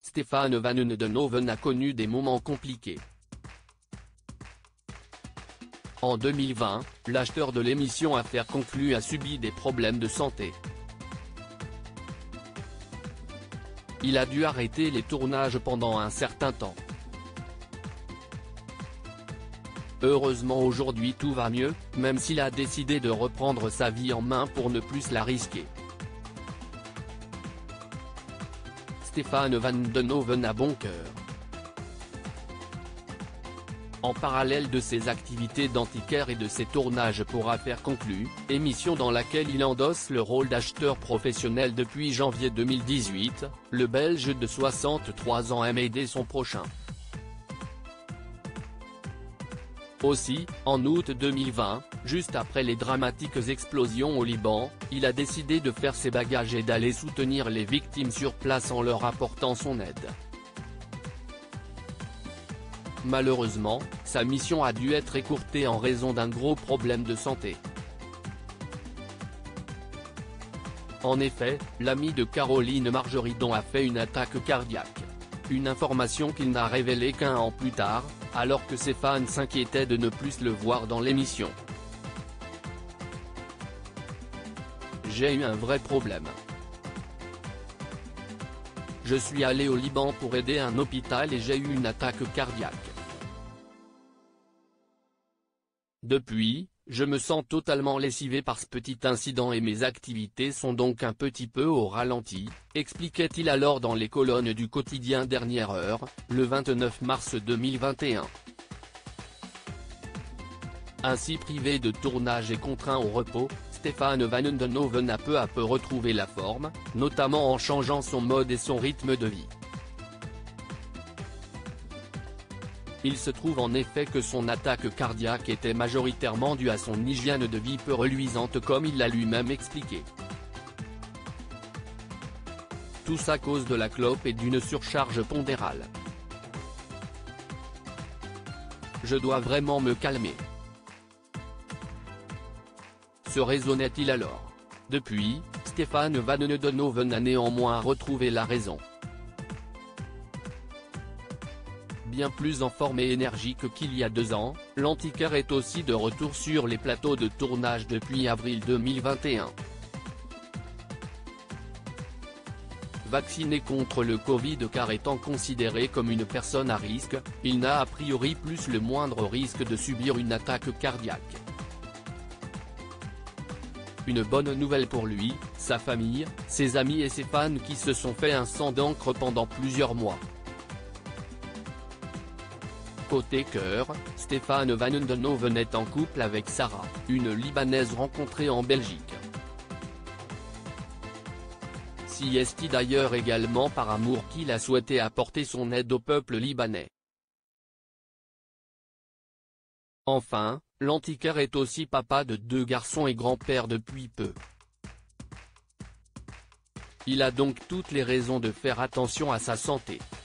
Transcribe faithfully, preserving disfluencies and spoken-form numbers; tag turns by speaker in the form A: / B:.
A: Stefan Van Uydenhoven a connu des moments compliqués. En deux mille vingt, l'acheteur de l'émission Affaires conclues a subi des problèmes de santé. Il a dû arrêter les tournages pendant un certain temps. Heureusement aujourd'hui tout va mieux, même s'il a décidé de reprendre sa vie en main pour ne plus la risquer. Stefan Van Uydenhoven a bon cœur. En parallèle de ses activités d'antiquaire et de ses tournages pour Affaires conclues, émission dans laquelle il endosse le rôle d'acheteur professionnel depuis janvier deux mille dix-huit, le Belge de soixante-trois ans aime aider son prochain. Aussi, en août deux mille vingt, juste après les dramatiques explosions au Liban, il a décidé de faire ses bagages et d'aller soutenir les victimes sur place en leur apportant son aide. Malheureusement, sa mission a dû être écourtée en raison d'un gros problème de santé. En effet, l'ami de Caroline Margeridon a fait une attaque cardiaque. Une information qu'il n'a révélée qu'un an plus tard, alors que ses fans s'inquiétaient de ne plus le voir dans l'émission. J'ai eu un vrai problème. Je suis allé au Liban pour aider un hôpital et j'ai eu une attaque cardiaque. Depuis, je me sens totalement lessivé par ce petit incident et mes activités sont donc un petit peu au ralenti, expliquait-il alors dans les colonnes du quotidien Dernière Heure, le vingt-neuf mars deux mille vingt et un. Ainsi privé de tournage et contraint au repos, Stefan Van Uydenhoven a peu à peu retrouvé la forme, notamment en changeant son mode et son rythme de vie. Il se trouve en effet que son attaque cardiaque était majoritairement due à son hygiène de vie peu reluisante comme il l'a lui-même expliqué. Tout ça à cause de la clope et d'une surcharge pondérale. Je dois vraiment me calmer. Se raisonnait-il alors. Depuis, Stefan Van Uydenhoven a néanmoins retrouvé la raison. Bien plus en forme et énergique qu'il y a deux ans, l'antiquaire est aussi de retour sur les plateaux de tournage depuis avril deux mille vingt et un. Vacciné contre le Covid car étant considéré comme une personne à risque, il n'a a priori plus le moindre risque de subir une attaque cardiaque. Une bonne nouvelle pour lui, sa famille, ses amis et ses fans qui se sont fait un sang d'encre pendant plusieurs mois. Côté cœur, Stefan Van Uydenhoven est en couple avec Sarah, une Libanaise rencontrée en Belgique. Si est-il d'ailleurs également par amour qu'il a souhaité apporter son aide au peuple libanais. Enfin, l'antiquaire est aussi papa de deux garçons et grand-père depuis peu. Il a donc toutes les raisons de faire attention à sa santé.